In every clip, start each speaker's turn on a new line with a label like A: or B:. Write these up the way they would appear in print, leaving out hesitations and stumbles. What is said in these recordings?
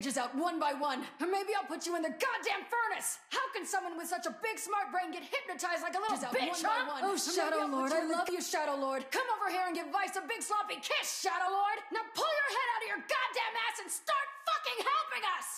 A: cages out one by one, or maybe I'll put you in the goddamn furnace! How can someone with such a big smart brain get hypnotized like a little bitch, huh? Oh, Shadow Lord, I love you, Shadow Lord. Come over here and give Vice a big sloppy kiss, Shadow Lord! Now pull your head out of your goddamn ass and start fucking helping us!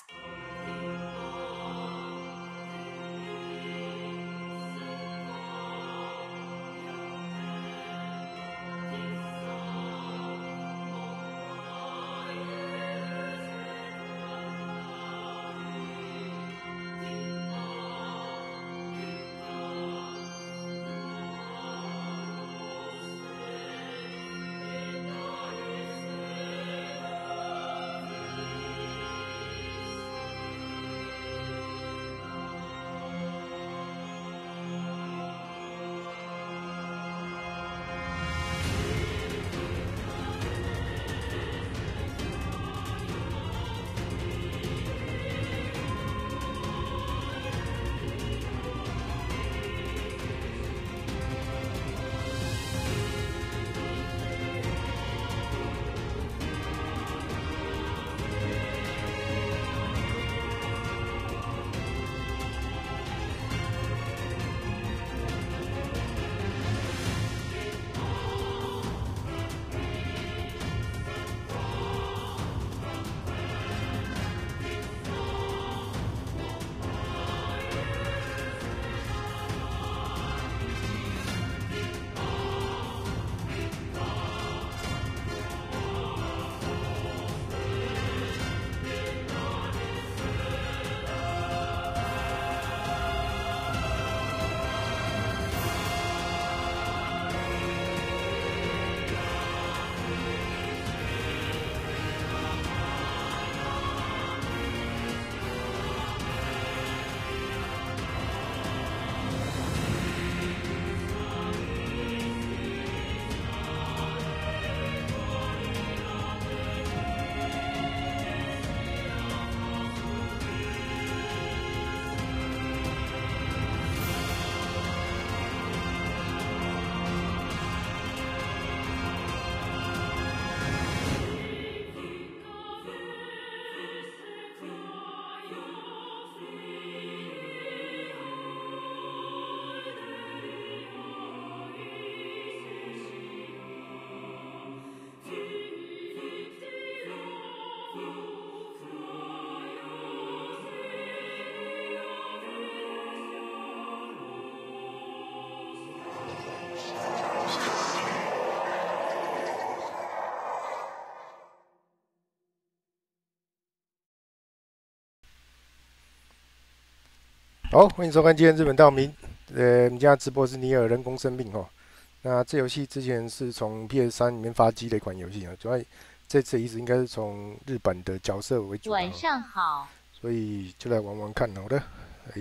B: 好，欢迎收看今天日本道明。我们今天直播是尼尔人工生命哦。那这游戏之前是从 PS3 里面发机的一款游戏啊，主要这次意思应该是从日本的角色为主。
C: 晚上好。
B: 所以就来玩玩看，好的。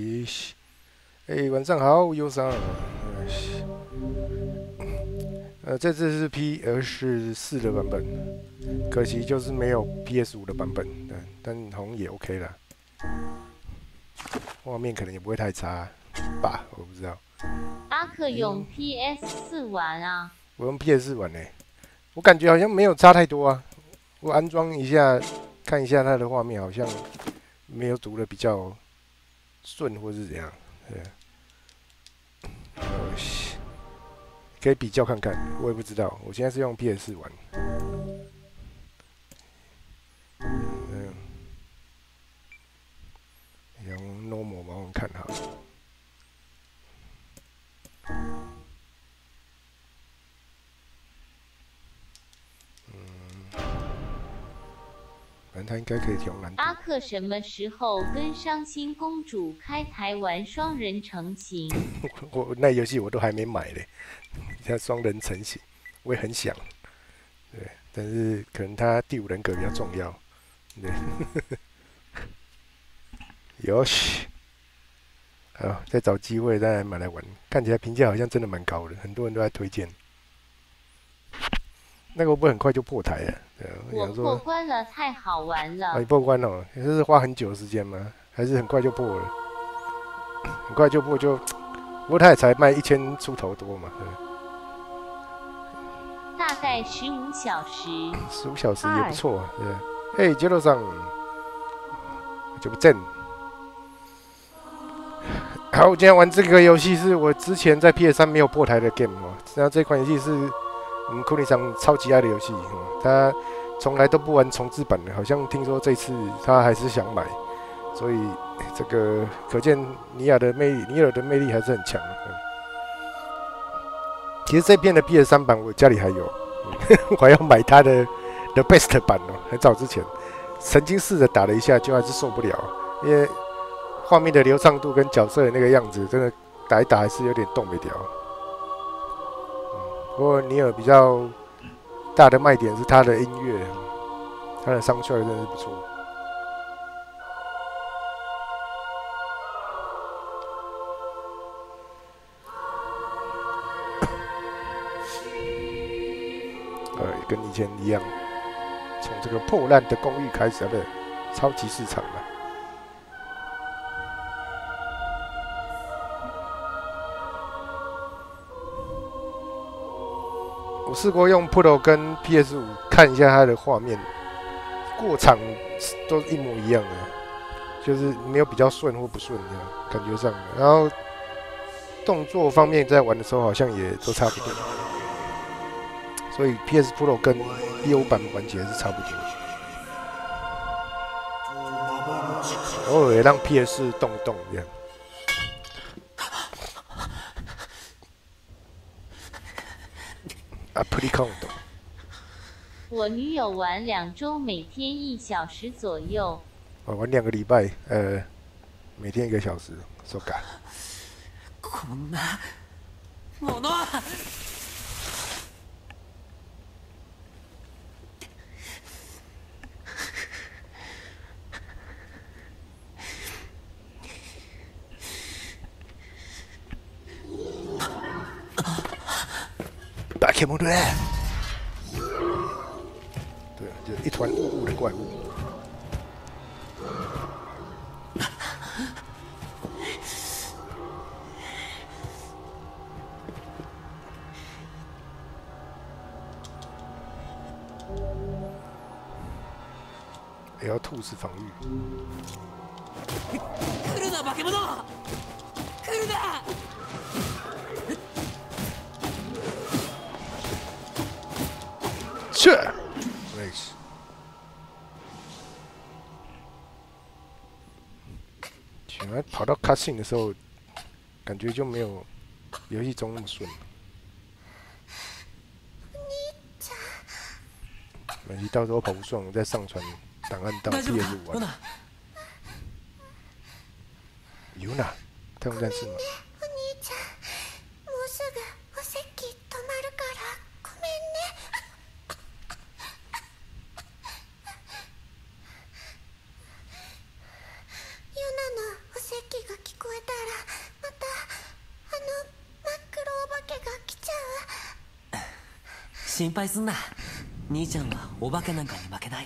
B: 晚上好，忧伤。这次是 PS4的版本，可惜就是没有 PS5的版本，但好像也 OK 啦。画面可能也不会太差吧，我不知道。
C: 阿克用 PS4 玩啊？
B: 我用 PS4 玩呢，我感觉好像没有差太多啊。我安装一下，看一下它的画面，好像没有读的比较顺，或是怎样。可以比较看看，我也不知道。我现在是用 PS4 玩。用 normal 玩玩看好了。反正他应该可以调难度。
C: 阿克什么时候跟伤心公主开台玩双人成型？
B: 我那游戏我都还没买嘞，现在双人成型，我也很想。对，但是可能他第5人格比较重要。对。哟西，好，再找机会再买来玩。看起来评价好像真的蛮高的，很多人都在推荐。那个会不会很快就破台了？
C: 我破关了，太好玩了。
B: 你破关了，这是花很久的时间吗？还是很快就破了？很快就破就，不过它也才卖1000出头多嘛。
C: 大概15小时。
B: 15小时也不错啊，对。杰洛桑。 就不正。好，我今天玩这个游戏是我之前在 PS3 没有破台的 game 哦。那这款游戏是我们库里长超级爱的游戏，他从来都不玩重置版的，好像听说这次他还是想买，所以这个可见尼尔的魅力还是很强。其实这边的 PS3 版我家里还有，我还要买它的 The Best 版哦。很早之前曾经试着打了一下，就还是受不了，因为画面的流畅度跟角色的那个样子，真的打一打还是有点动不了。不过尼尔比较大的卖点是他的音乐，他的soundtrack真的是不错。跟以前一样，从这个破烂的公寓开始，不是超级市场了。我试过用 Pro 跟 PS5 看一下它的画面，过场都一模一样的，就是没有比较顺或不顺的感觉上。然后动作方面在玩的时候好像也都差不多。所以 PS Pro 跟 PS5 版玩起来是差不多，偶尔也让 PS 动一动这样。啊，pretty cool。
C: 我女友玩2周，每天1小时左右。
B: 我玩2个礼拜，每天1个小时，そうか。
D: こんなものは。
B: 打开门对，就一团雾雾的怪物。也要兔子防御。
D: 来るな化け物！来るな！
B: 是 ，nice。喜欢跑到 cutscene 的时候，感觉就没有游戏中那么顺。没关系，到时候跑不顺，我再上传档案到 PS5 玩。有哪？太空战士吗？
D: 心配すんな。兄ちゃんはお化けなんかに負けない。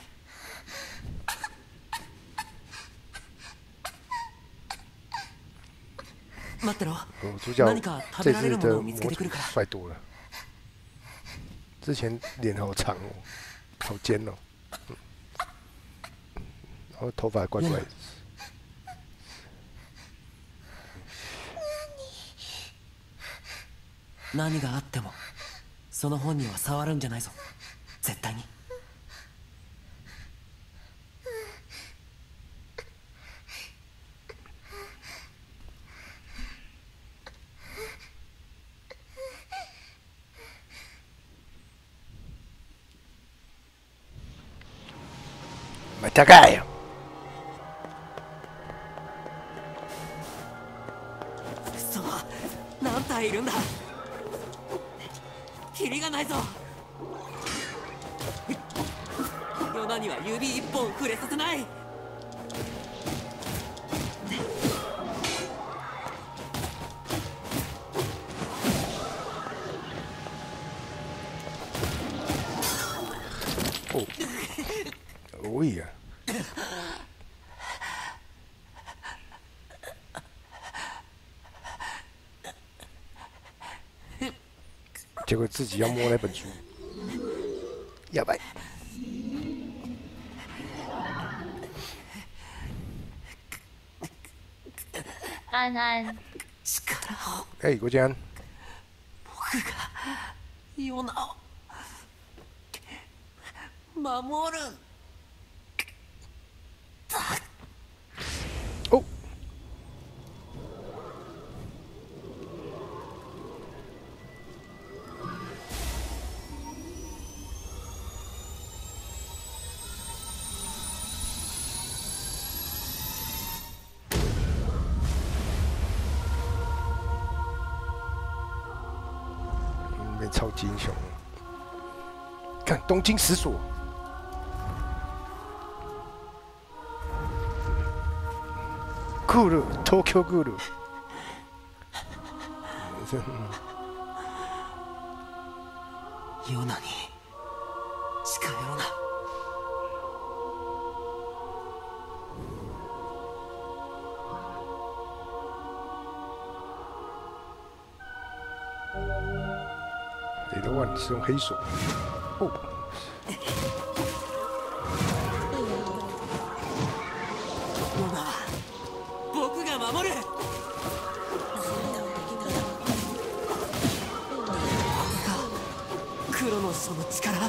D: 待ってろ。
B: 主角
D: 何か食べられるものを見つけてくるから。
B: 帅多了。之前脸好长哦，好尖哦，然后头发怪怪的。
D: 何があってもその本人は触るんじゃないぞ、絶対に。
B: 大概。
D: くそ、何体いるんだ。キリがないぞ。ヨナには指一本触れさせない。
B: 多いや。结果自己要摸那本书，やばい。
C: 安安。
B: 哎，国安。
D: 僕がヨナを守る。
B: 哦。超级英雄，看东京石锁，クール東京クール，
D: ヨナに近寄るな。
B: 雷德万是用黑手，哦。
D: ヨナは僕が守る。クロノスの力。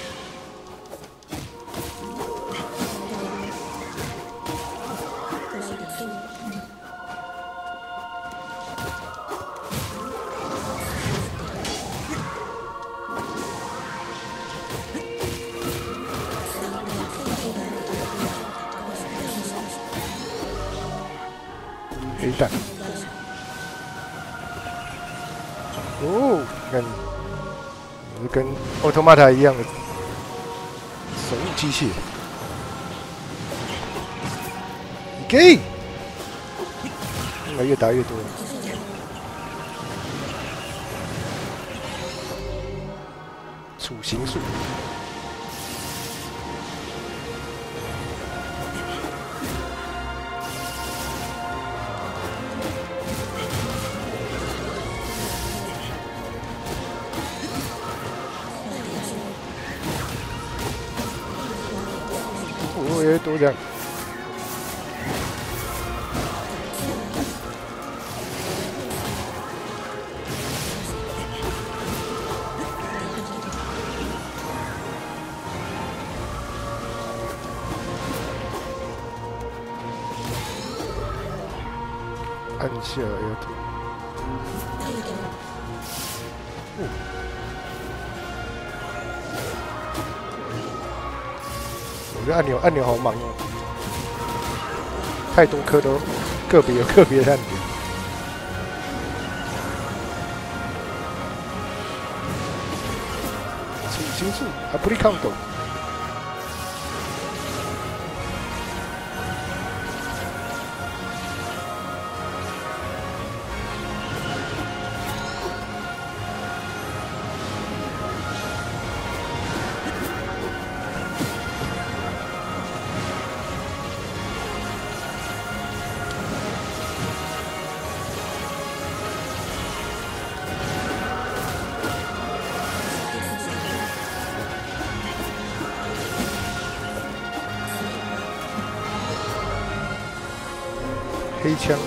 B: 黑蛋，哦，你看，是跟奥特玛塔一样的生物机械，给，越打越多。处刑术。都这样。按下 L 图。我觉得按钮好忙哦，太多颗都个别有个别的按钮。处刑术アプリカウント。黑枪，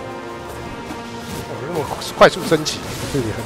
B: 那么快速升级，这厉害！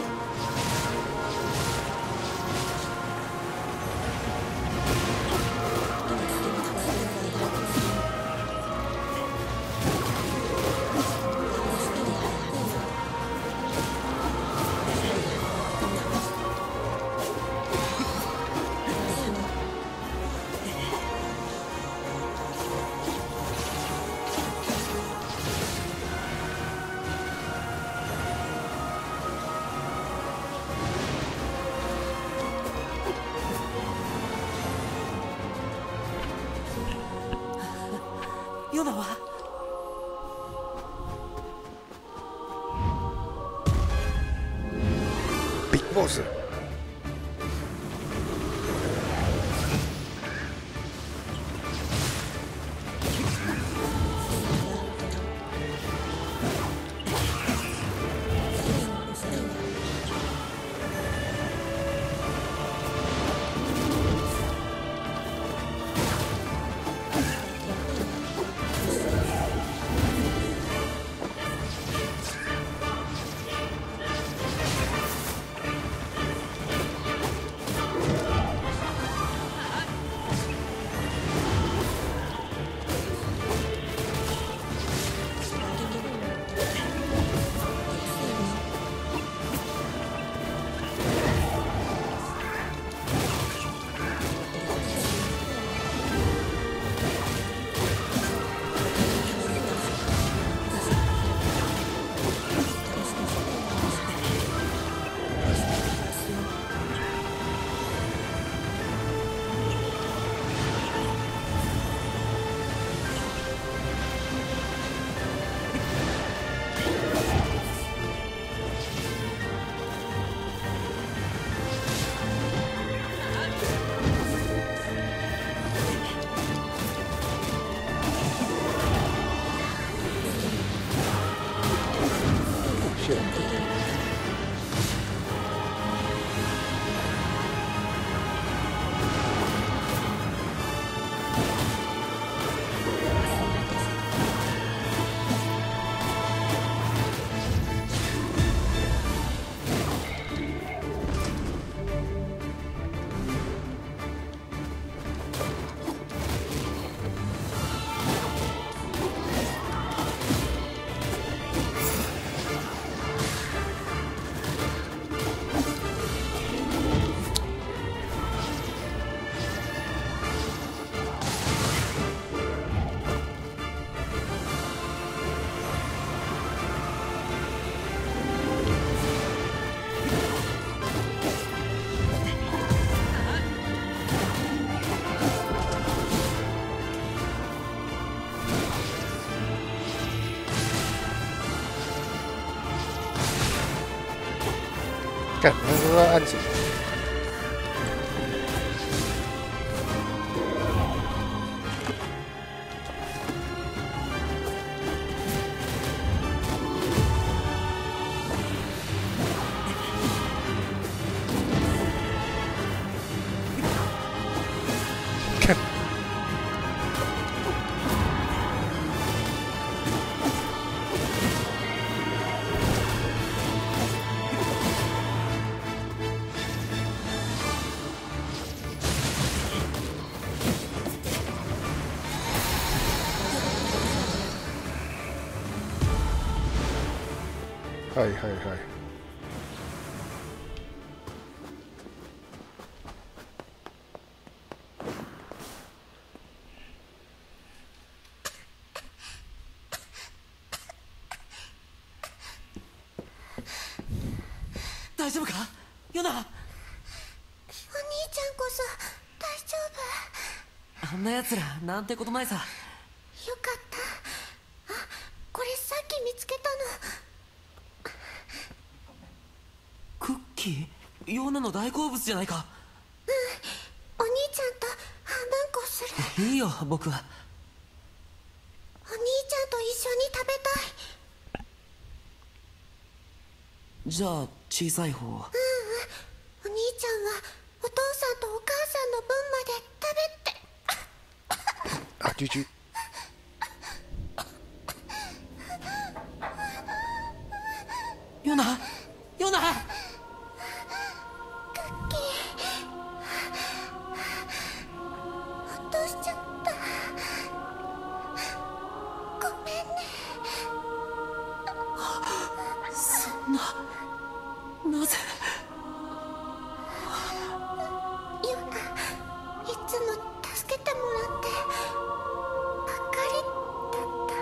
D: ヨナは
B: ビッグボス。 干，那个按什么？看。はいはいはい。
D: 大丈夫かヨナ。
E: お兄ちゃんこそ大丈夫？
D: あんな奴らなんてことないさ。
E: よかった。あ、これさっき見つけたの。
D: クッキーヨナの大好物じゃないか。
E: お兄ちゃんと半分こする。
D: いいよ僕は。
E: お兄ちゃんと一緒に食べたい。
D: じゃあ小さい方。
E: お兄ちゃんはお父さんとお母さんの分まで食べて。
B: あ、チュチュ。
D: ヨナヨナ。
E: 落としちゃった。ごめんね。
D: そんななぜ。
E: ヨナ、いつも助けてもらってばっかりだ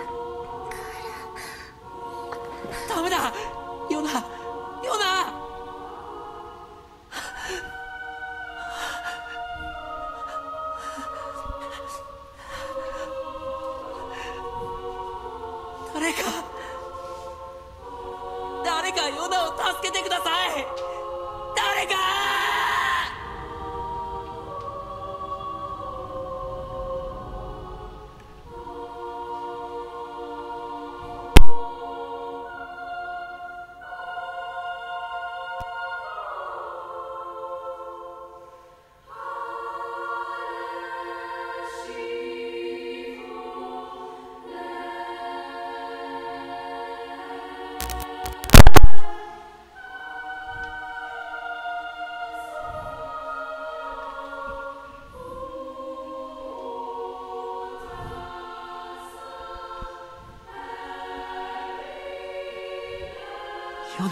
E: ったから。
D: ダメだヨナヨナ。誰かヨナを助けてください。誰か。ヨナ。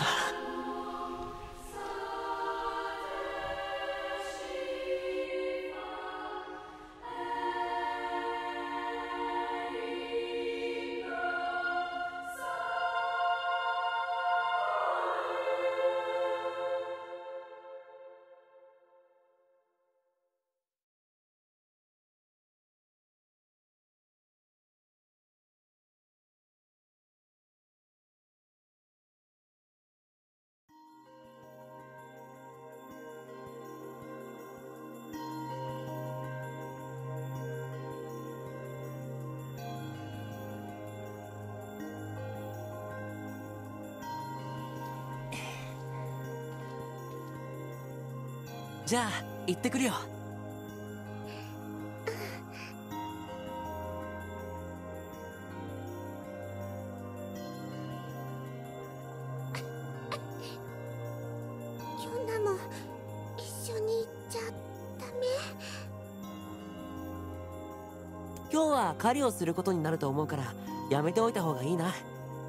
D: じゃあ行ってくるよ。
E: ヨナも一緒に行っちゃダメ？
D: 今日は狩りをすることになると思うからやめておいた方がいいな。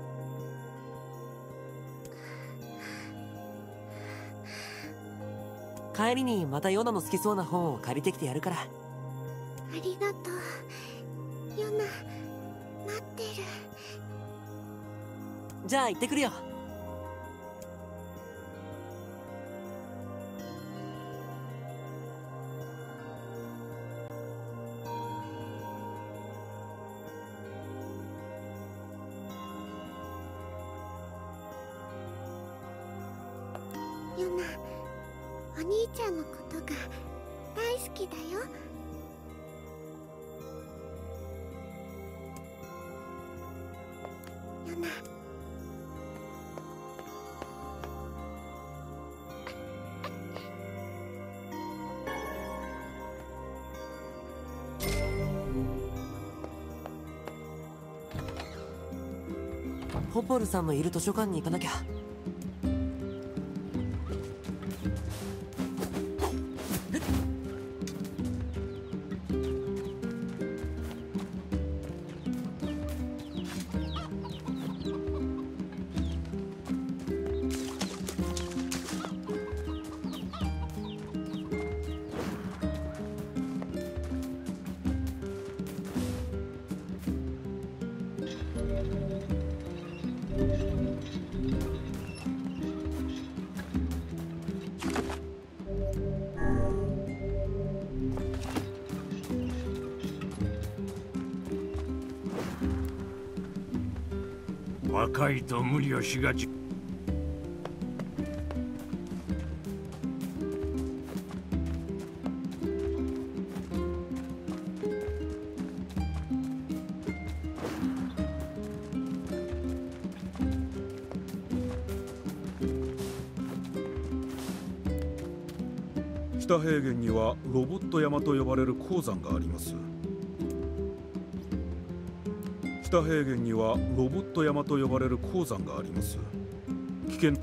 D: 帰りにまたヨナの好きそうな本を借りてきてやるから。
E: ありがとう。ヨナ、待ってる。
D: じゃあ行ってくるよ。
E: ヨナ。 兄ちゃんのことが大好きだよ。ヨナ。
D: ポポルさんのいる図書館に行かなきゃ。
F: 若いと無理をしがち。
G: 北平原にはロボット山と呼ばれる鉱山があります。北平原にはロボット山と呼ばれる鉱山があります。危険。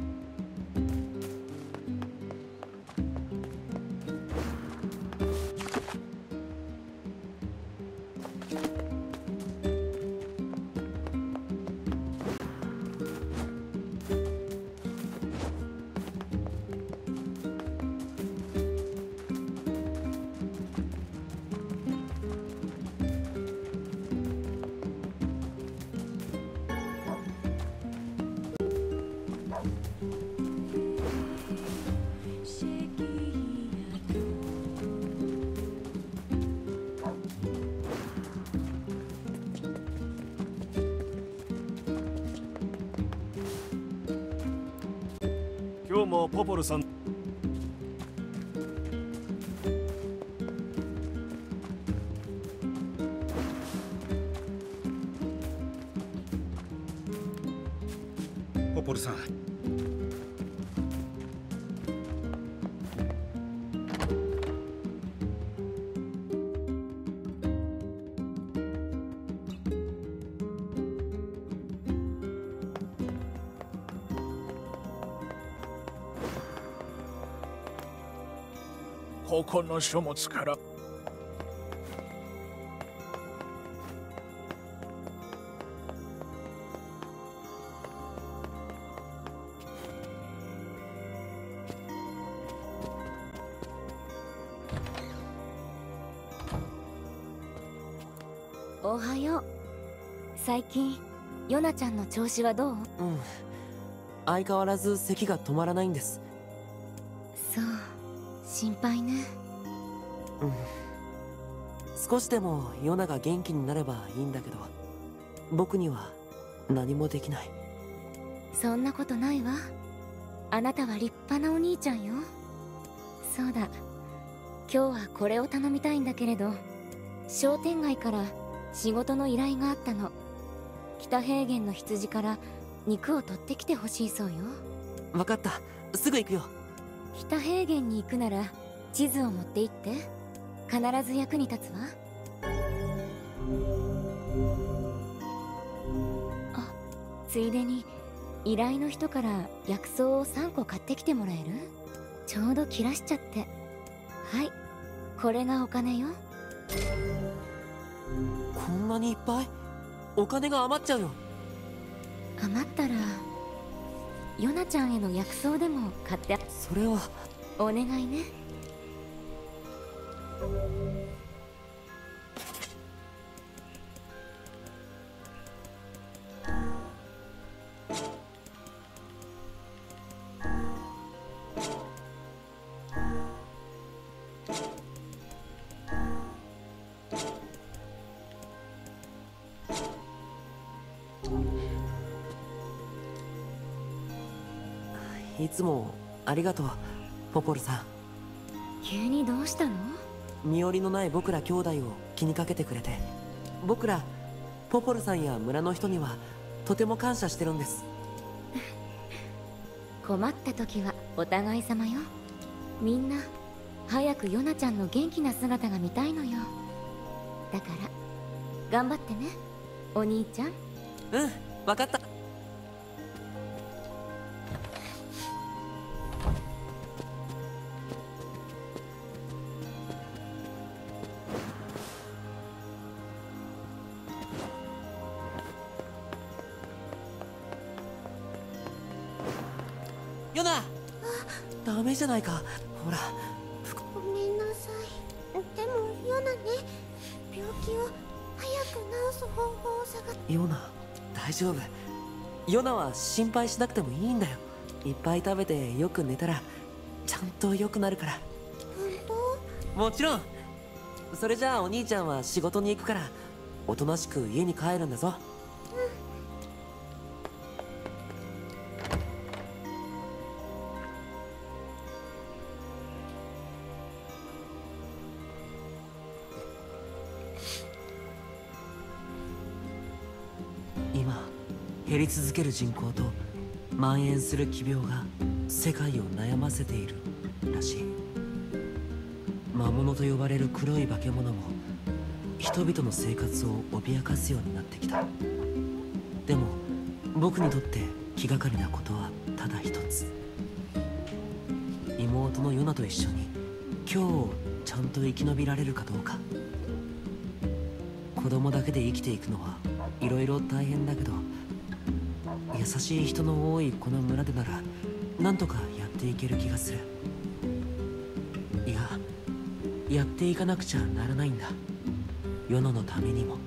F: 今日もポポルさん。
G: ポポルさん。
F: ここの書物から。
H: おはよう。最近ヨナちゃんの調子はどう？
D: 相変わらず咳が止まらないんです。
H: そう、心配ね。
D: 少しでもヨナが元気になればいいんだけど、僕には何もできない。
H: そんなことないわ。あなたは立派なお兄ちゃんよ。そうだ、今日はこれを頼みたいんだけれど、商店街から仕事の依頼があったの。北平原の羊から肉を取ってきてほしいそうよ。
D: 分かった、すぐ行くよ。
H: 北平原に行くなら地図を持って行って、必ず役に立つわ。あ、ついでに依頼の人から薬草を3個買ってきてもらえる？ちょうど切らしちゃって。はい、これがお金よ。
D: こんなにいっぱい？お金が余っちゃうよ。
H: 余ったらヨナちゃんへの薬草でも買って。
D: それは
H: お願いね。
D: いつもありがとう、ポポルさん。
H: 急にどうしたの？
D: 身寄りのない僕ら兄弟を気にかけてくれて、僕らポポルさんや村の人にはとても感謝してるんです。
H: 困った時はお互い様よ。みんな早くヨナちゃんの元気な姿が見たいのよ。だから頑張ってね、お兄ちゃん。
D: うん、分かった。ヨナ、ダメじゃないか。ほら、
E: ごめんなさい。でもヨナね、病気を早く治す方法を探って。
D: ヨナ、大丈夫。ヨナは心配しなくてもいいんだよ。いっぱい食べてよく寝たらちゃんと良くなるから。
E: 本当？
D: もちろん。それじゃあお兄ちゃんは仕事に行くから、おとなしく家に帰るんだぞ。今減り続ける人口と蔓延する奇病が世界を悩ませているらしい。魔物と呼ばれる黒い化け物も人々の生活を脅かすようになってきた。でも僕にとって気がかりなことはただ一つ。妹のヨナと一緒に今日をちゃんと生き延びられるかどうか。子供だけで生きていくのはいろいろ大変だけど、優しい人の多いこの村でならなんとかやっていける気がする。いや、やっていかなくちゃならないんだ。ヨナのためにも。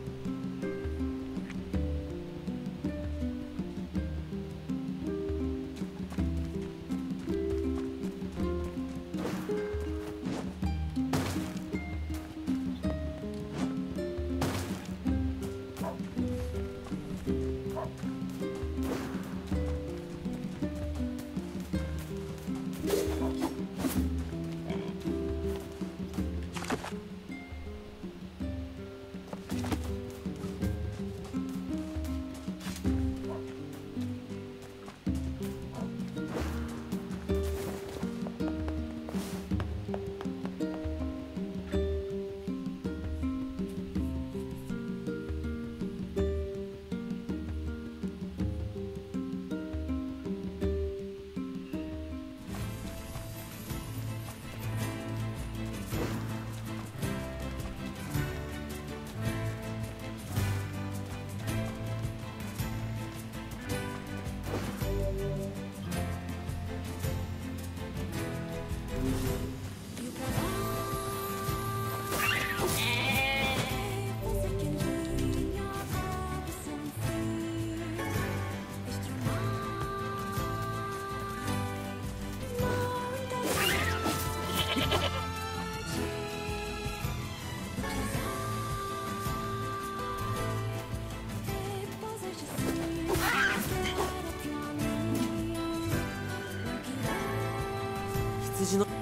D: 羊の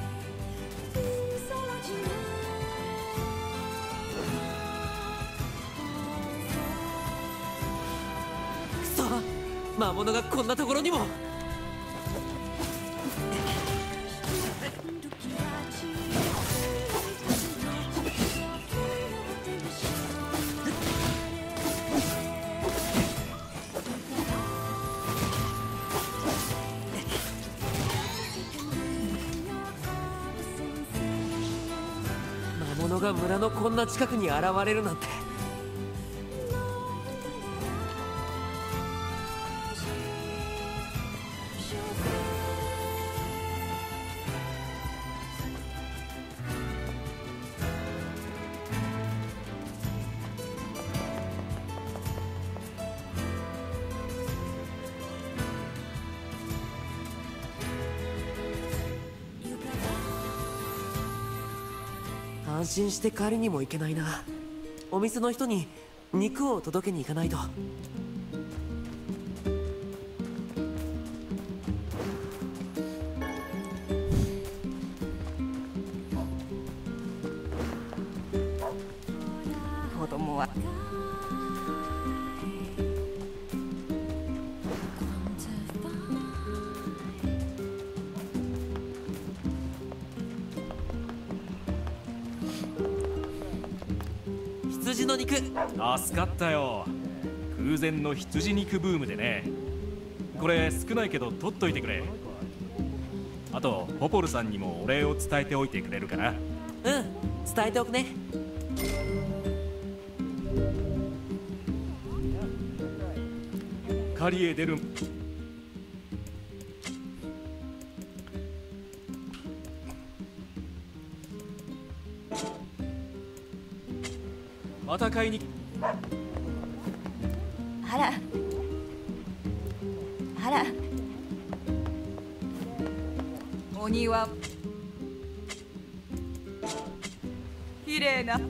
D: くそ、魔物がこんなところにも。魔物が村のこんな近くに現れるなんて。安心して狩りにも行けないな。お店の人に肉を届けに行かないと。
I: 思わ。
J: 羊の肉助かったよ。空前の羊肉ブームでね。これ少ないけど取っといてくれ。あとポポルさんにもお礼を伝えておいてくれるかな。
D: うん、伝えておくね。
J: 狩りへ出る。また買いに。
I: あらあら、お庭綺麗な。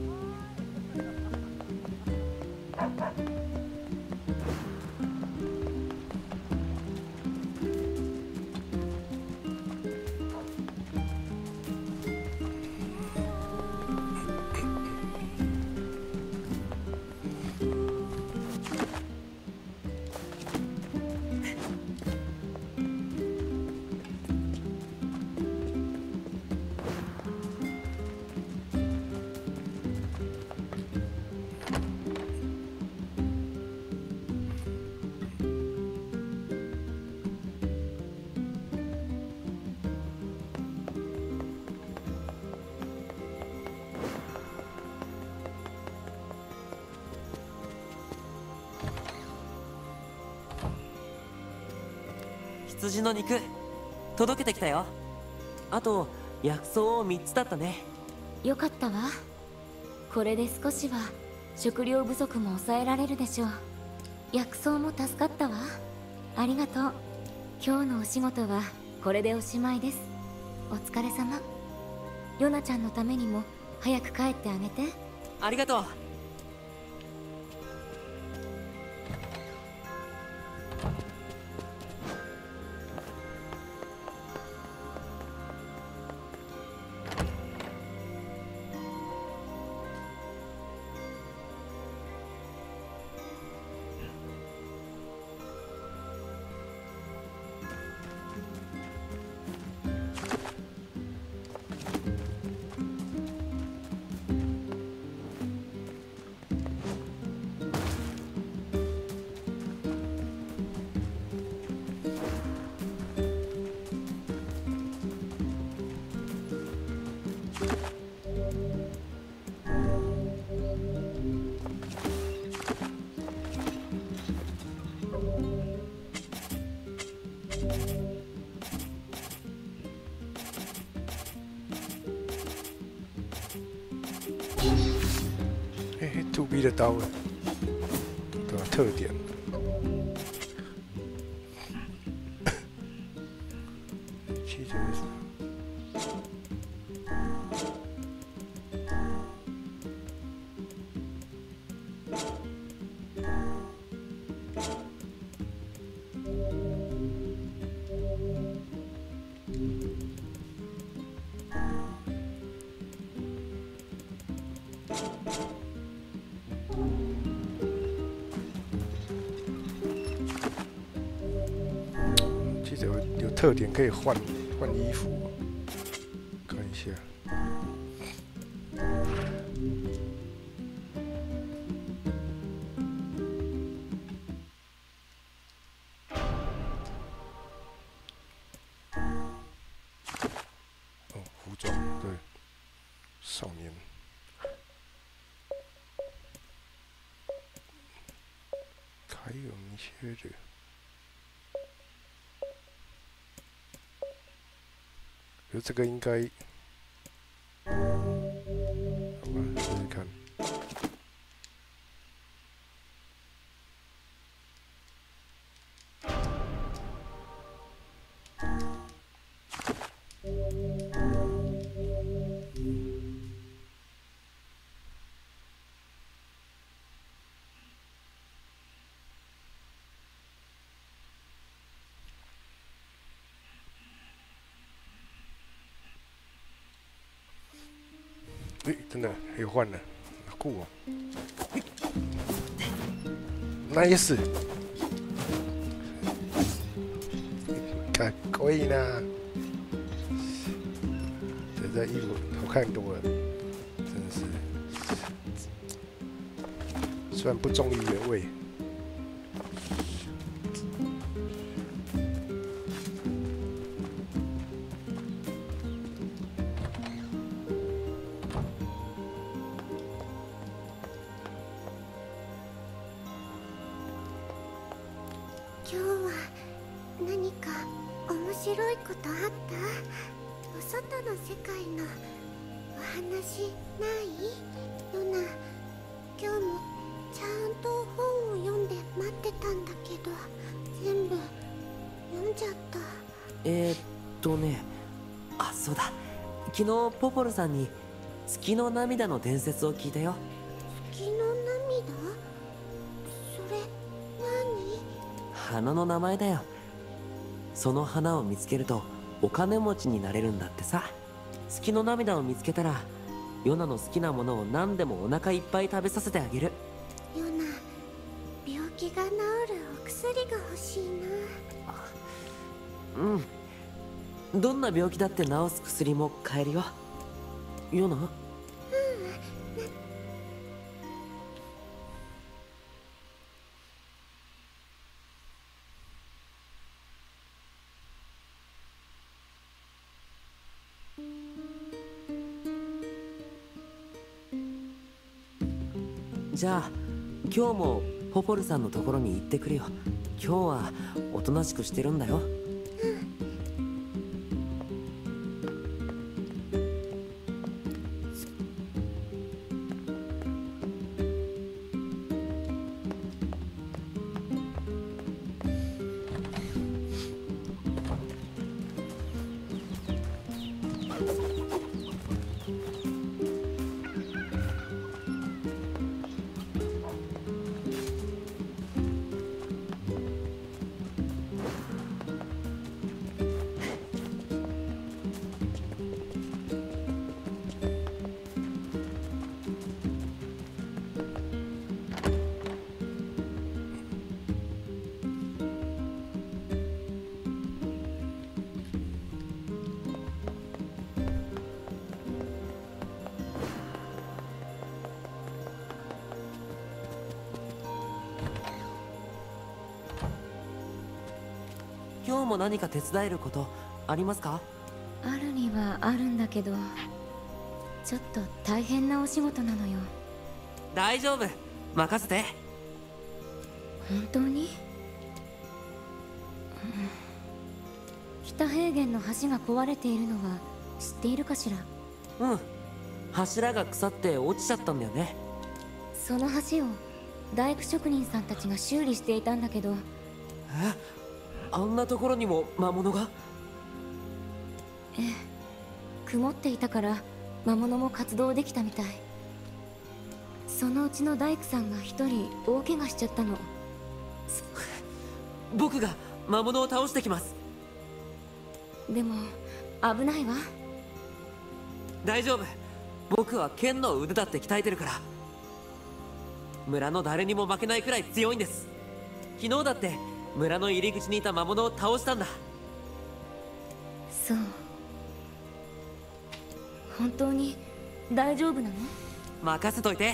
D: 羊の肉届けてきたよ。あと薬草を3つだったね。
H: よかったわ。これで少しは食料不足も抑えられるでしょう。薬草も助かったわ。ありがとう。今日のお仕事はこれでおしまいです。お疲れ様。ヨナちゃんのためにも早く帰ってあげて。
D: ありがとう。
B: 2B 的刀了，对吧？特点。汽车是。有特点可以换衣服，看一下。哦，服装对，少年。还有一些的。可是这个应该，好吧，试试看。诶，真的可以换了，酷哦！ ナイス。かっこいいな。这衣服好看多了，真的是。虽然不忠于原味。
E: 今日は何か面白いことあった？お外の世界のお話ないヨナ。今日もちゃんと本を読んで待ってたんだけど全部読んじゃった。
D: あ、そうだ。昨日ポポルさんに月の涙の伝説を聞いたよ。
E: 月の涙？それ何？
D: 花の名前だよ。その花を見つけるとお金持ちになれるんだってさ。月の涙を見つけたらヨナの好きなものを何でもお腹いっぱい食べさせてあげる。
E: ヨナ、病気が治るお薬が欲しいな。
D: うん、どんな病気だって治す薬も買えるよ。ヨナ？じゃあ今日もポポルさんのところに行ってくるよ。今日はおとなしくしてるんだよ。今日も何か手伝えることありますか？
H: あるにはあるんだけど、ちょっと大変なお仕事なのよ。
D: 大丈夫、任せて。
H: 本当に？北平原の橋が壊れているのは知っているかしら？
D: うん、柱が腐って落ちちゃったんだよね。
H: その橋を大工職人さんたちが修理していたんだけど。
D: あんなところにも魔物が？
H: ええ、曇っていたから魔物も活動できたみたい。そのうちの大工さんが一人大怪我しちゃったの。
D: 僕が魔物を倒してきます。
H: でも危ないわ。
D: 大丈夫、僕は剣の腕だって鍛えてるから。村の誰にも負けないくらい強いんです。昨日だって村の入り口にいた魔物を倒したんだ。
H: そう。本当に大丈夫なの？
D: 任せといて。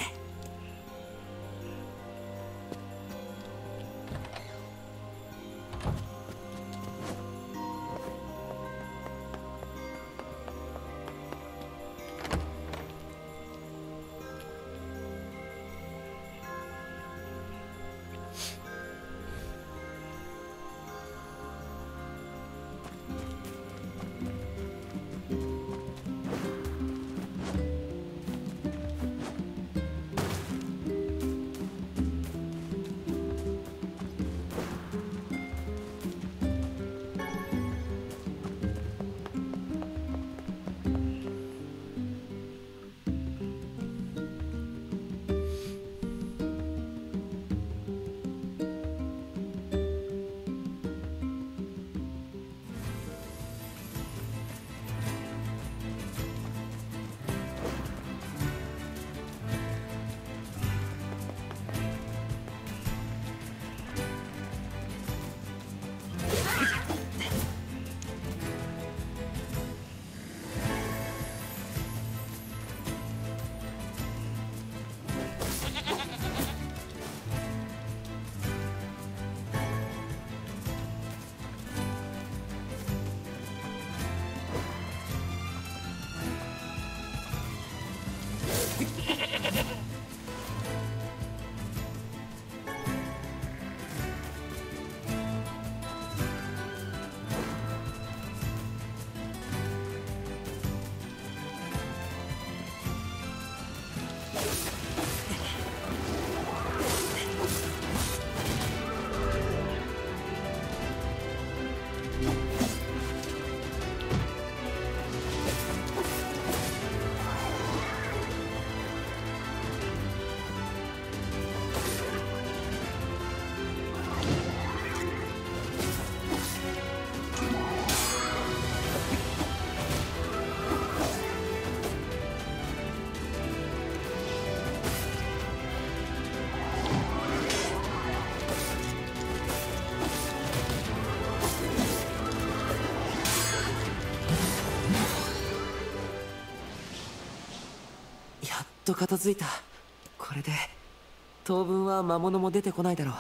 D: と片付いた。これで当分は魔物も出てこないだろう。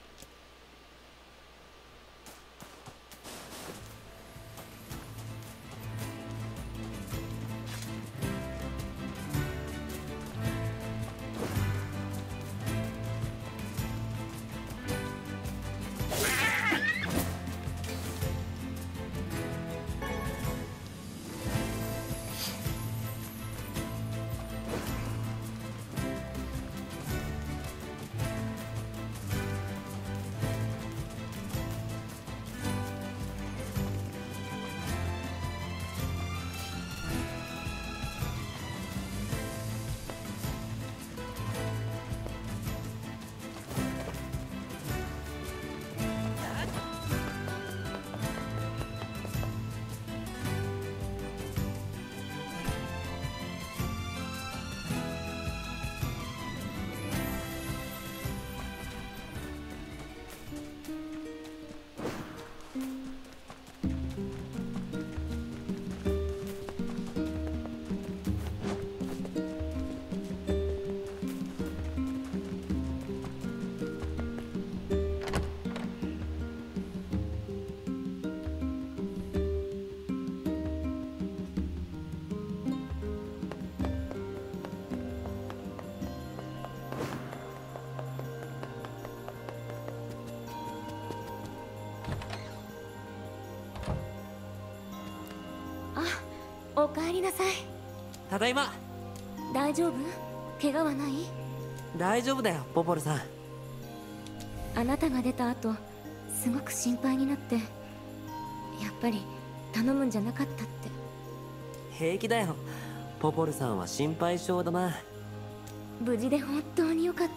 H: おかえりなさい。
D: ただいま。
H: 大丈夫？怪我はない？
D: 大丈夫だよ、ポポルさん。
H: あなたが出た後、すごく心配になって、やっぱり頼むんじゃなかったって。
D: 平気だよ。ポポルさんは心配性だな。
H: 無事で本当によかった。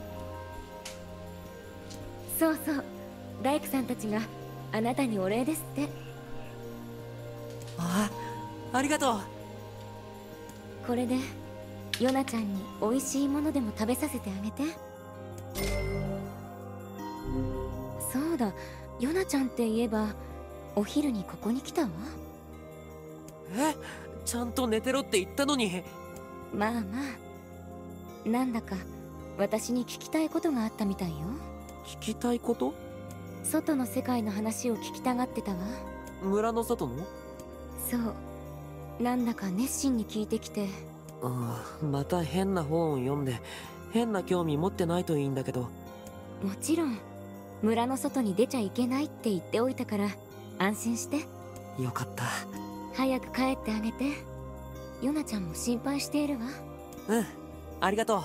H: そうそう、大工さんたちがあなたにお礼ですって。
D: ありがとう。
H: これでヨナちゃんに美味しいものでも食べさせてあげて。そうだ、ヨナちゃんって言えばお昼にここに来たわ。
D: ちゃんと寝てろって言ったのに。
H: まあまあ、なんだか私に聞きたいことがあったみたいよ。
D: 聞きたいこと？
H: 外の世界の話を聞きたがってたわ。
D: 村の外の？
H: そう、なんだか熱心に聞いてきて。
D: また変な本を読んで変な興味持ってないといいんだけど。
H: もちろん村の外に出ちゃいけないって言っておいたから安心して。
D: よかった。
H: 早く帰ってあげて。ヨナちゃんも心配しているわ。
D: ありがとう。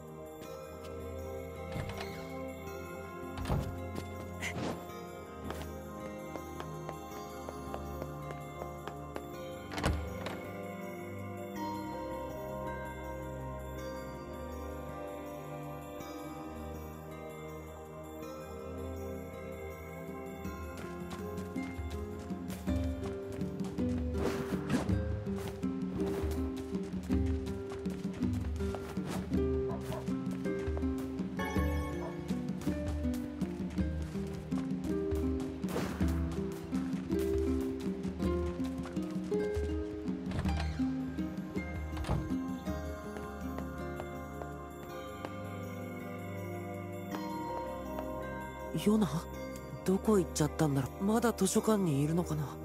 D: ヨナ？どこ行っちゃったんだろう。まだ図書館にいるのかな。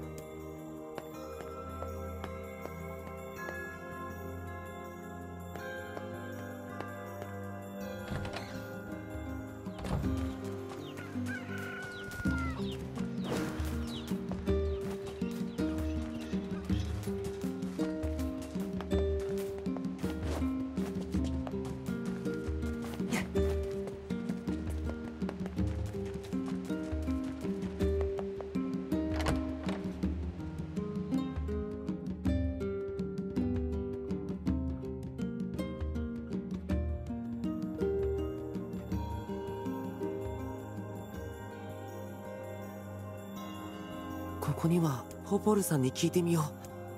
D: ここにはポポルさんに聞いてみよう。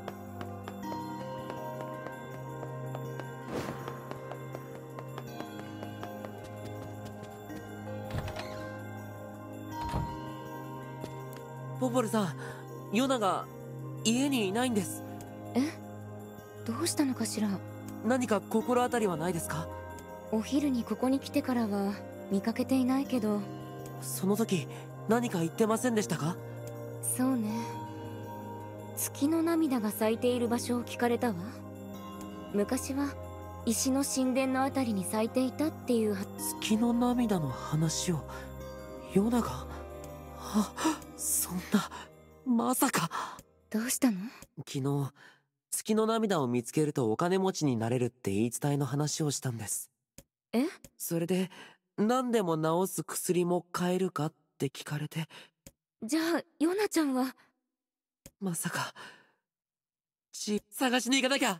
D: ポポルさん、ヨナが家にいないんです。
H: どうしたのかしら。
D: 何か心当たりはないですか？
H: お昼にここに来てからは見かけていないけど。
D: その時何か言ってませんでしたか？
H: そうね、月の涙が咲いている場所を聞かれたわ。昔は石の神殿のあたりに咲いていたっていう。
D: 月の涙の話をヨナが。そんな、まさか。
H: どうしたの？
D: 昨日月の涙を見つけるとお金持ちになれるって言い伝えの話をしたんです。
H: え？
D: それで何でも治す薬も買えるかって聞かれて。
H: じゃあヨナちゃんは。
D: まさか。探しに行かなきゃ。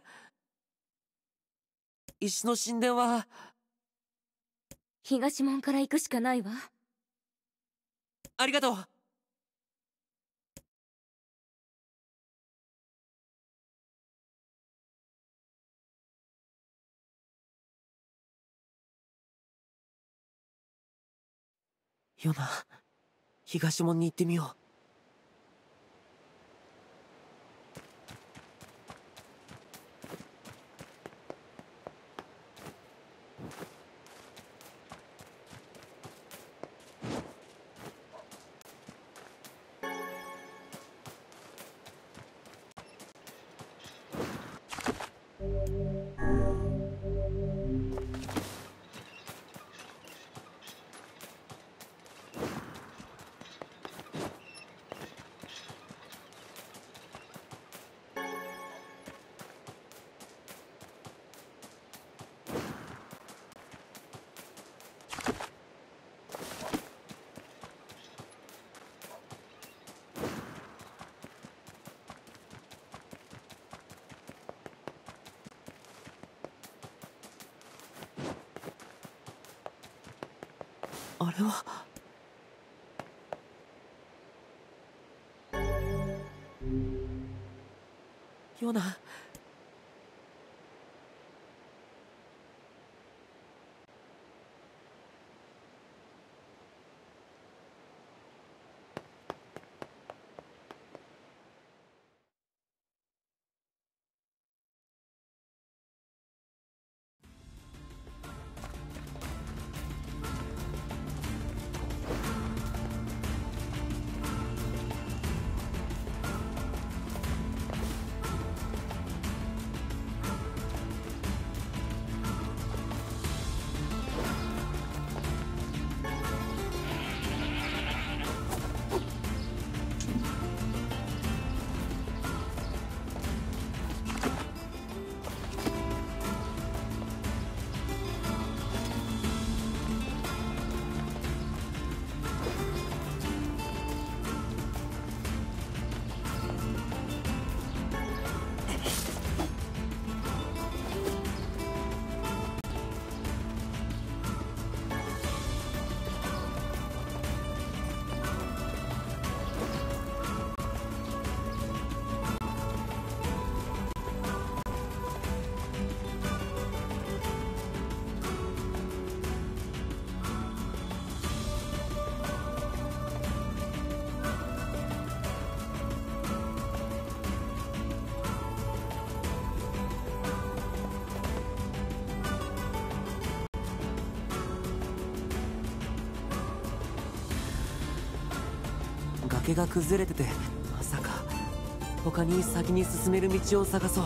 D: 石の神殿は
H: 東門から行くしかないわ。
D: ありがとう。ヨナ、東門に行ってみよう。あれは。ヨナ。崖が崩れてて、まさか他に先に進める道を探そう。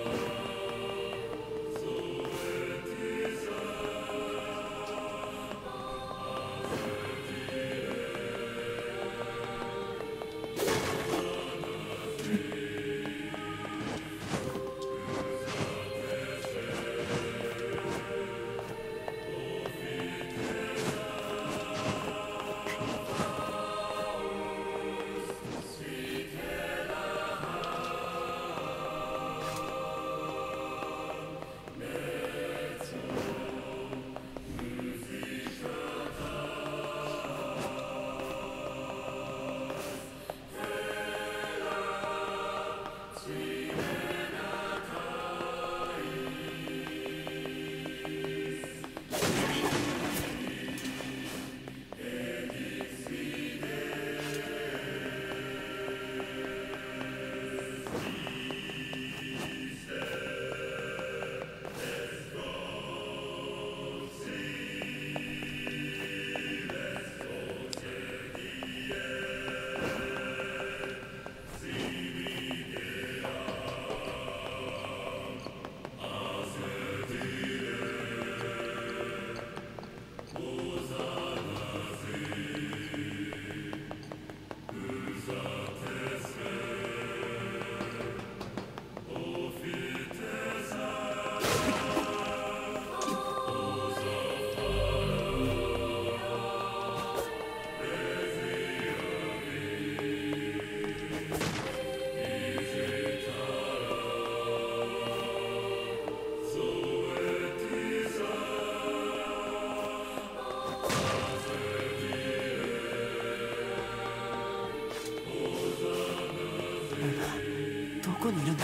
D: こにいるんだ。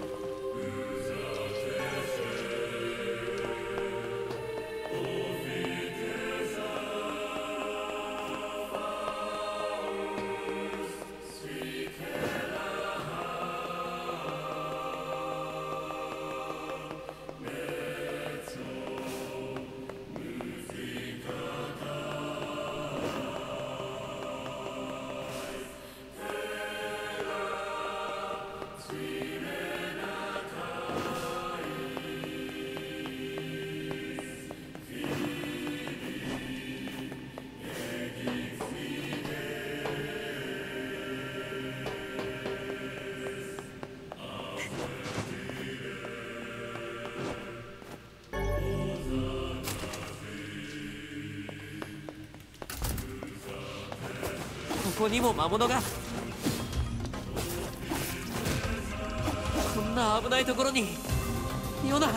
D: ここにも魔物が。こんな危ないところにヨナ。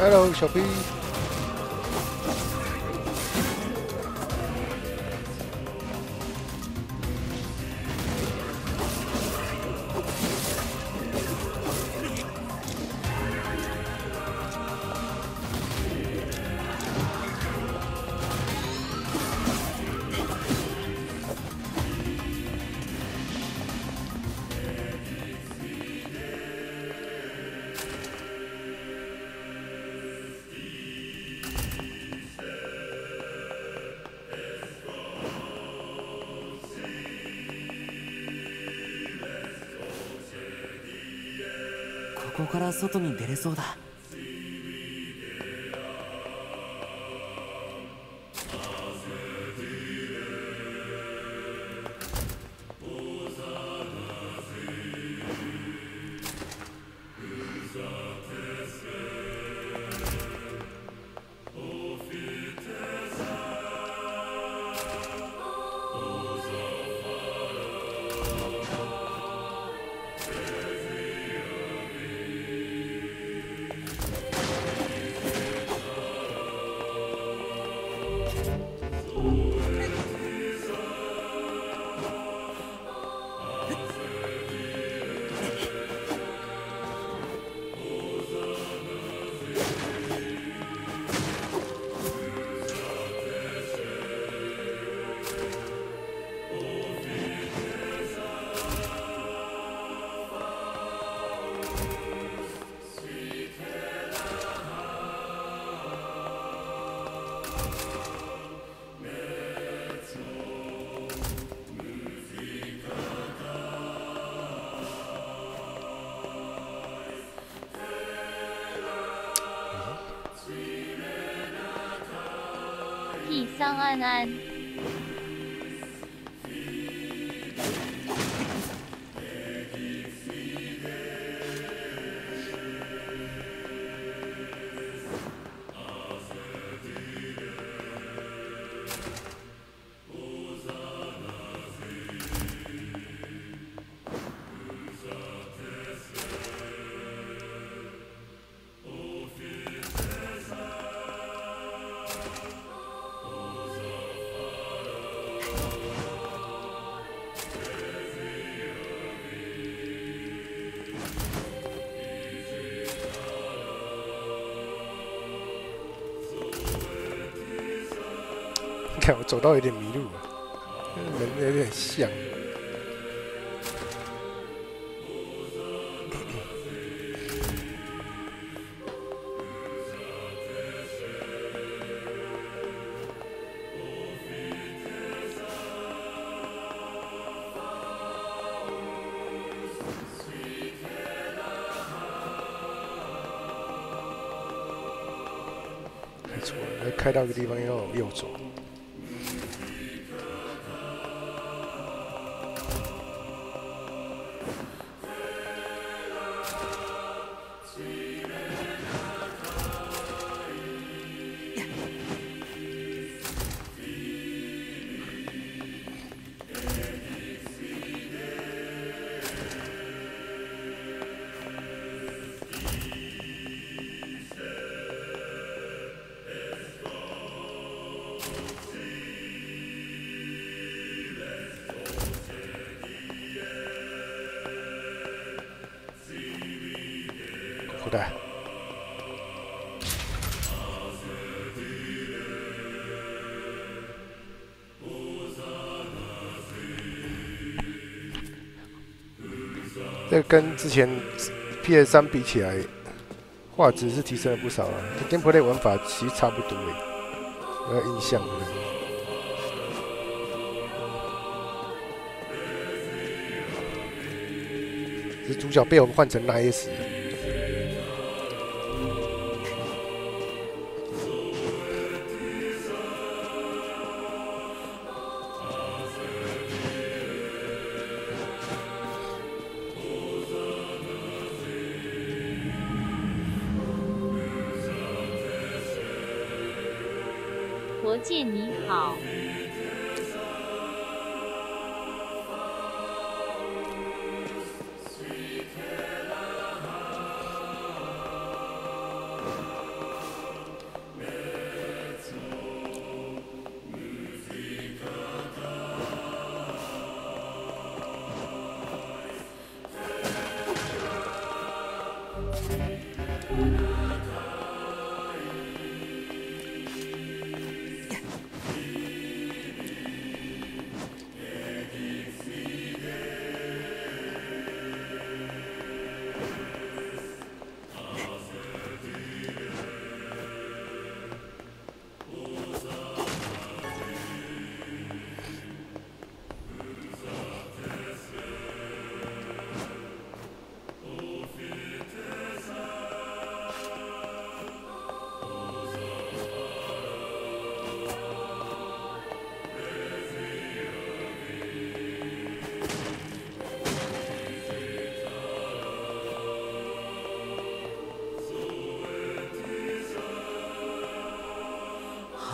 B: Hello， 小 B。
D: ここから外に出れそうだ。
C: P 桑安安。
B: 看我走到有点迷路了，人有点像。开错了，开到一个地方要往右走。口袋。这个跟之前 PS3 比起来，画质是提升了不少了。Gameplay 玩法其实差不多诶，我有印象的。只是主角被我们换成 9S。
C: 国见你好。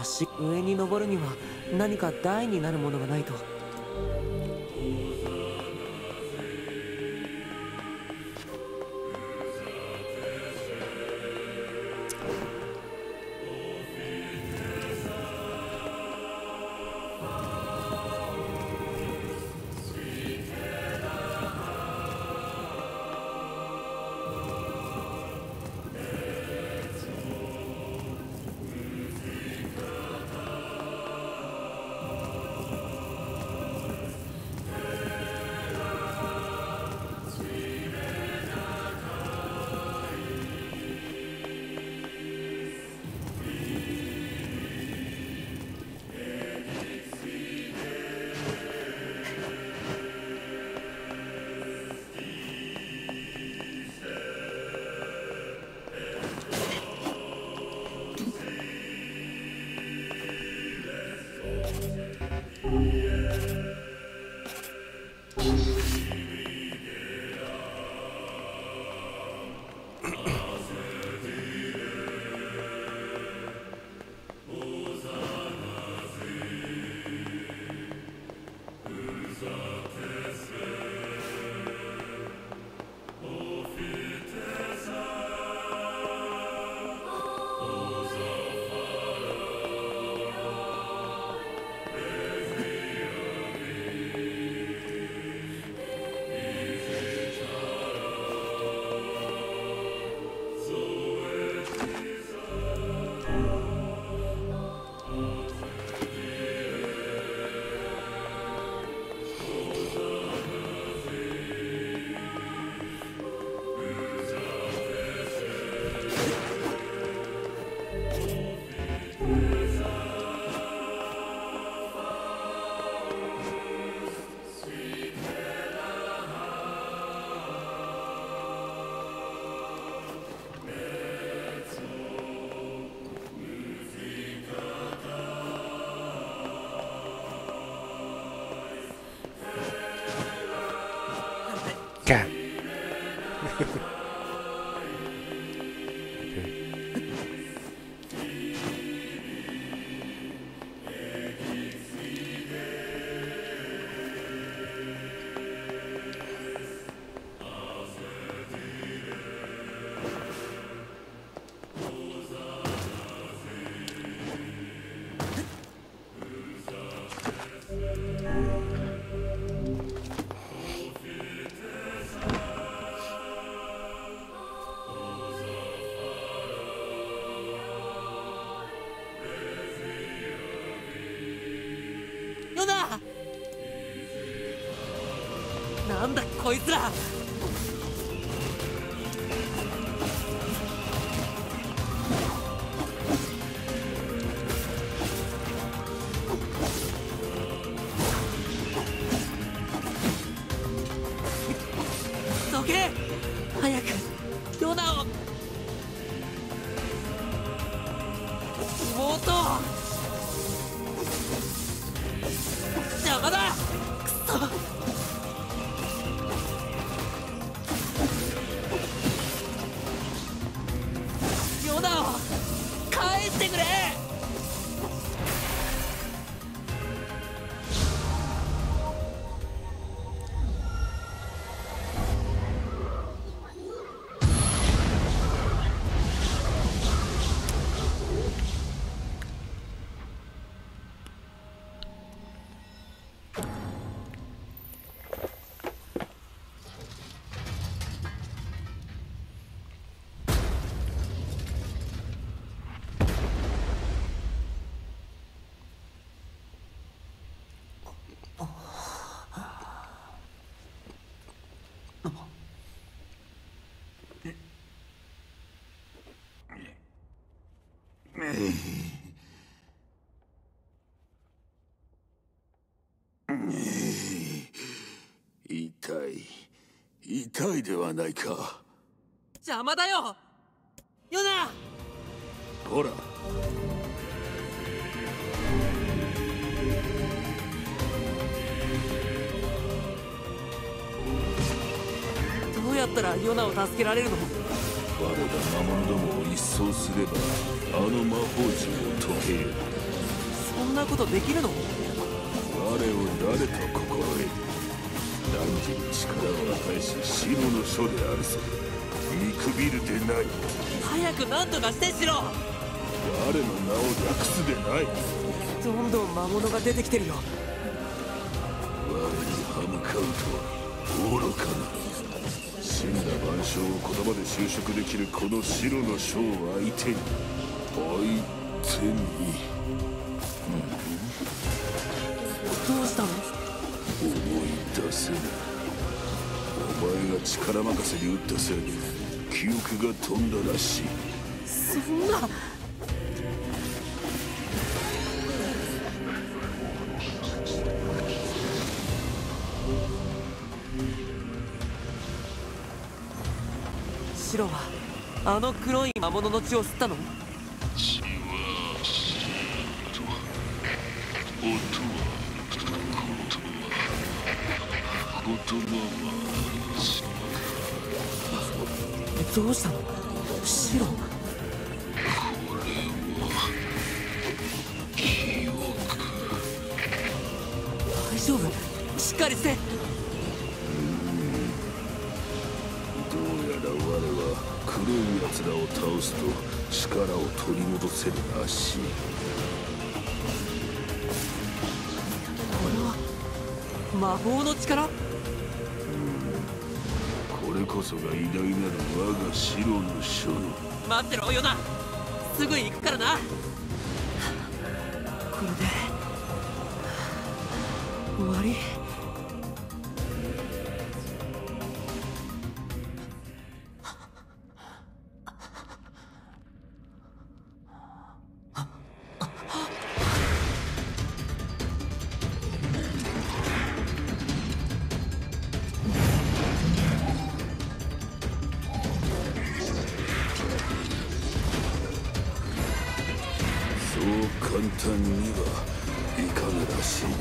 D: し上に登るには何か台になるものがないと。
B: 干。
D: なんだこいつら。どけ、早くヨナを。妹邪魔だ。くそ。ヨナを帰ってくれ。
F: 痛いではないか。
D: 邪魔だよヨナ。
F: ほら
D: どうやったらヨナを助けられるの。
F: 我が魔物どもを一掃すればあの魔法陣を解ける。
D: そんなことできるの？
F: 我を誰と心得る。男児に力を与えし白の書であるぞ。見くびるでない。
D: 早く何とかしてしろ。
F: 我の名を略すでない。
D: どんどん魔物が出てきてるよ。
F: 我に歯向かうとは愚かな。死んだ万象を言葉で修飾できるこの白の書を相手に
D: どうしたの？
F: 思い出せない。お前が力任せに打ったせいで記憶が飛んだらしい。
D: そんな。白はあの黒い魔物の血を吸ったの？
F: 血は音は言葉は
D: どうしたの？白。
F: これは記憶。
D: 大丈夫？しっかりして。
F: どうやら我は黒い奴らを倒すと力を取り戻せるらしい。
D: これは魔法の力？
F: これこそが偉大なる我が白の書の。
D: 待ってろヨナ、すぐ行くからな。これで終わり？
F: 簡単にはいかぬらしいな。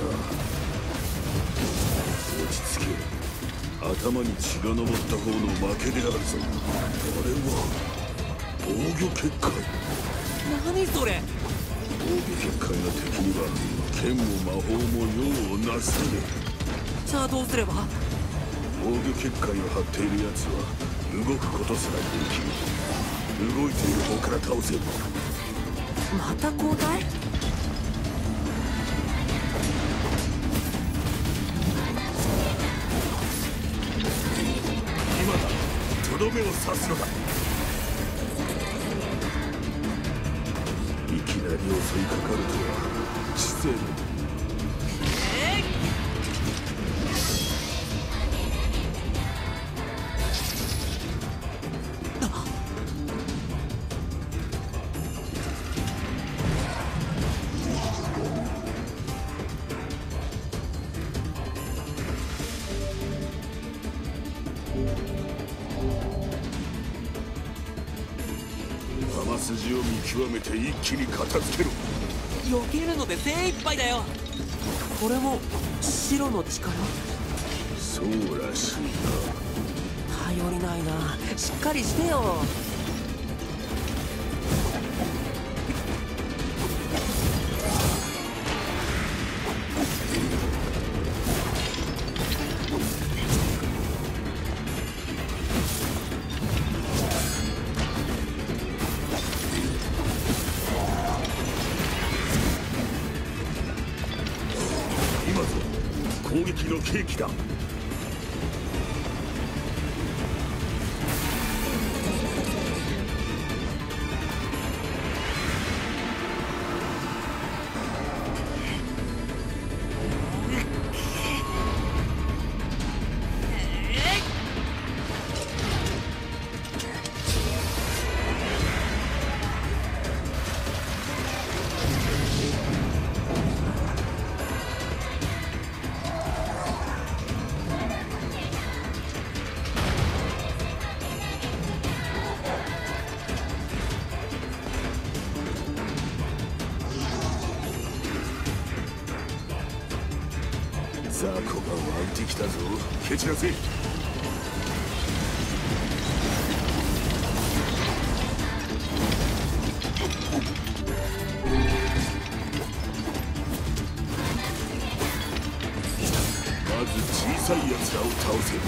F: 落ち着け。頭に血が上った方の負けであるぞ。あれは防御結界。
D: 何それ？
F: 防御結界の敵には剣も魔法も用をなさねえ。
D: じゃあどうすれば？
F: 防御結界を張っている奴は動くことすらできる。動いている方から倒せ。
D: また交代？
F: 今だ。とどめを刺すのだ。いきなり襲いかかるとは知性の。筋を見極めて一気に片付けろ。
D: 避けるので精一杯だよ。これも白の力？
F: そうらしいな。
D: 頼りないな。しっかりしてよ。
F: 攻撃の契機だ。雑魚が湧いてきたぞ。蹴散らせ。 さい奴らを倒せ。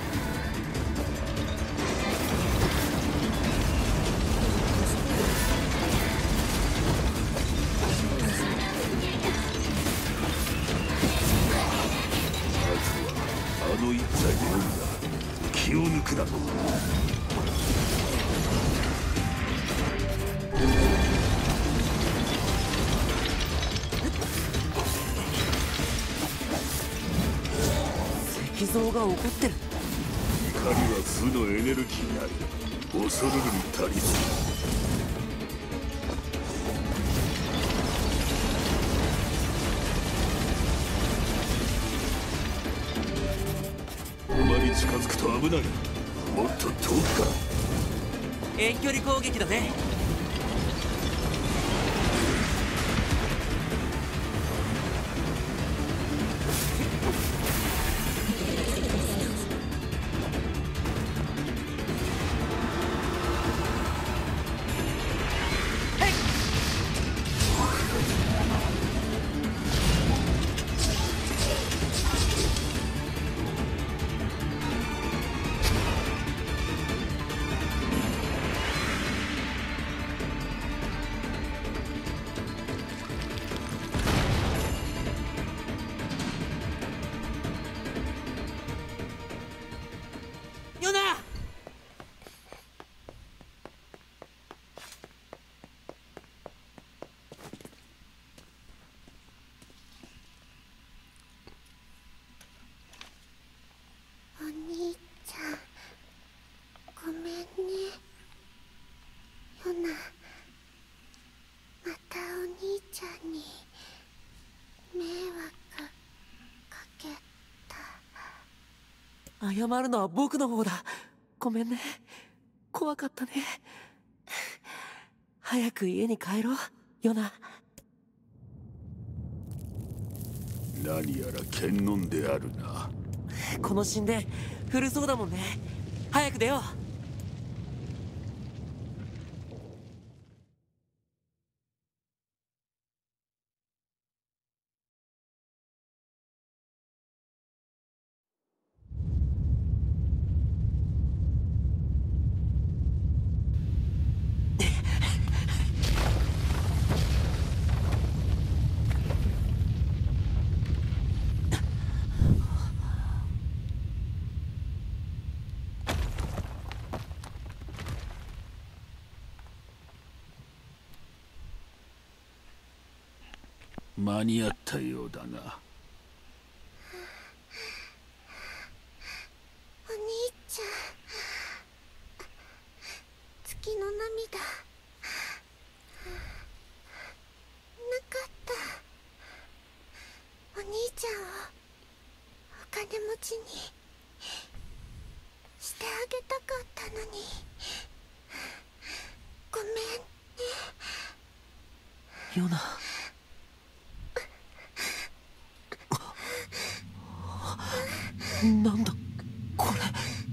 F: あの一体のみだ。気を抜くな。
D: 石像が怒ってる。
F: 怒りは負のエネルギーなり、恐るるに足りず。あまり近づくと危ない。もっと遠くか。
D: 遠距離攻撃だね。ヨナ！
E: お兄ちゃん、ごめんね。ヨナ、またお兄ちゃんに迷惑かけた。
D: 謝るのは僕の方だ。ごめんね。怖かったね。早く家に帰ろう、ヨナ。
F: 何やら剣飲んであるな。
D: この神殿古そうだもんね。早く出よう。
F: 間に合ったようだな。
E: お兄ちゃん、月の涙なかった。お兄ちゃんをお金持ちにしてあげたかったのに、ごめんね。
D: ヨナ、なんだこれ。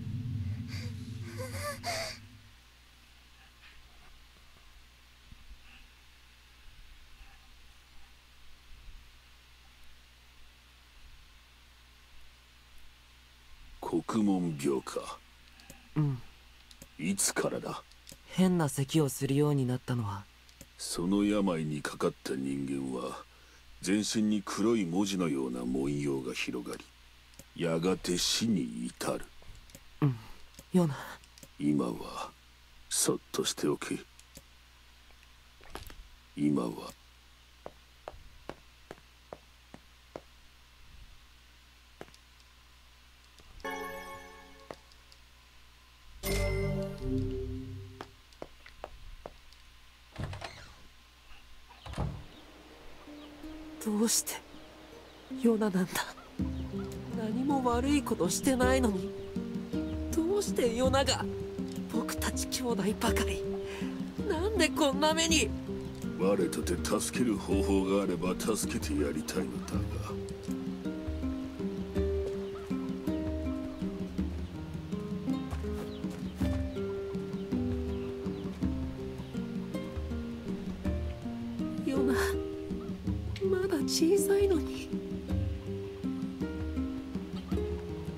F: 国門病か。
D: うん。
F: いつからだ。
D: 変な咳をするようになったのは。
F: その病にかかった人間は全身に黒い文字のような文様が広がり、やがて死に至る。
D: うん、ヨナ。
F: 今はそっとしておけ。今は
D: どうしてヨナなんだ。何も悪いことしてないのに、どうしてヨナが。僕たち兄弟ばかり。なんでこんな目に。
F: 我とて助ける方法があれば助けてやりたいのだが。
D: ヨナ、まだ小さいのに。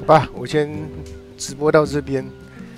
B: 吧，我先直播到这边。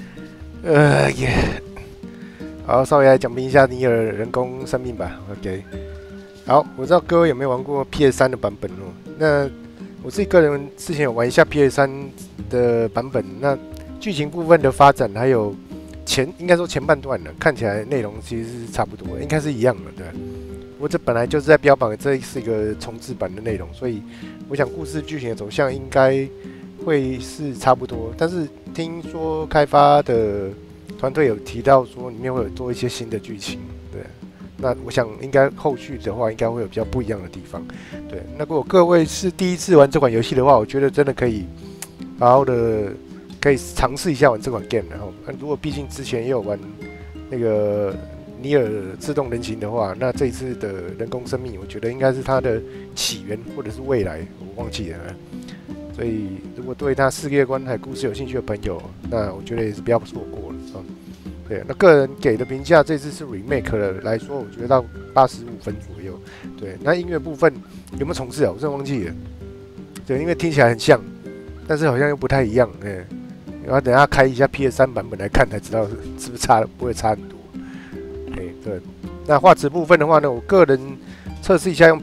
B: 好，稍微来讲评一下尼尔人工生命吧。OK， 好，我知道各位有没有玩过 PS3 的版本哦？那我自己个人之前有玩一下 PS3 的版本，那剧情部分的发展还有应该说前半段呢，看起来内容其实是差不多，应该是一样的，对。不过这本来就是在标榜这是一个重置版的内容，所以我想故事剧情的走向应该会是差不多。但是听说开发的团队有提到说里面会有多一些新的剧情，对。那我想应该后续的话应该会有比较不一样的地方，对。那如果各位是第一次玩这款游戏的话，我觉得真的可以好好的可以尝试一下玩这款 game， 然后如果毕竟之前也有玩那个尼尔自动人形的话，那这一次的人工生命，我觉得应该是它的起源或者是未来，我忘记了。所以如果对它世界观还有故事有兴趣的朋友，那我觉得也是不要错过了啊。对，那个人给的评价，这次是 remake 的来说，我觉得到85分左右。对，那音乐部分有没有重置啊？我真的忘记了。对，因为听起来很像，但是好像又不太一样。然后等一下开一下 PS3 版本来看才知道是不是不会差很多。对，那画质部分的话呢，我个人测试一下用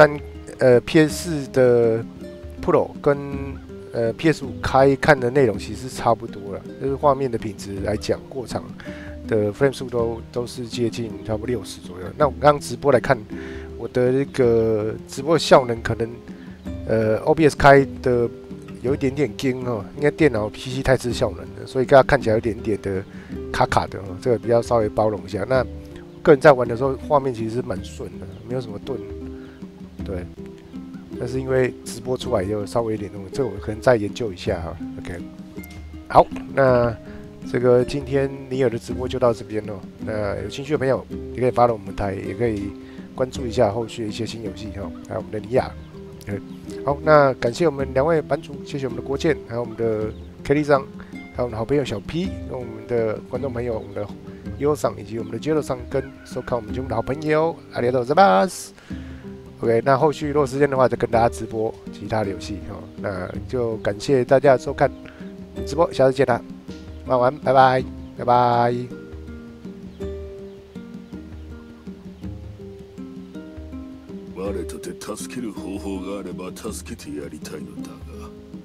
B: PS4 的 Pro 跟PS5 开看的内容其实差不多了，就是画面的品质来讲，过场的 frame 数都是接近差不多60左右。那我们刚刚直播来看，我的那个直播效能可能OBS 开的有一点点惊哦，应该电脑 PC 太吃效能了，所以大家看起来有点点的卡卡的哦，这个比较稍微包容一下。那个人在玩的时候，画面其实是蛮顺的，没有什么顿，对。但是因为直播出来就稍微有点东西，这我可能再研究一下哈。OK， 好，那这个今天尼尔的直播就到这边了。那有兴趣的朋友也可以follow我们台，也可以关注一下后续的一些新游戏哈，还有我们的尼亚。好，那感谢我们2位版主，谢谢我们的国健，还有我们的 Kelly 桑，还有我们的好朋友小 P， 跟我们的观众朋友，我们的优桑以及我们的 Jero 桑跟收看我们节目的好朋友，ありがとうございます。OK， 那后续如果时间的话，再跟大家直播其他的游戏哈。那就感谢大家的收看直播，下次见啦，晚安，拜拜，拜拜。
F: 我とて助ける方法があれば助けてやりたいのだが。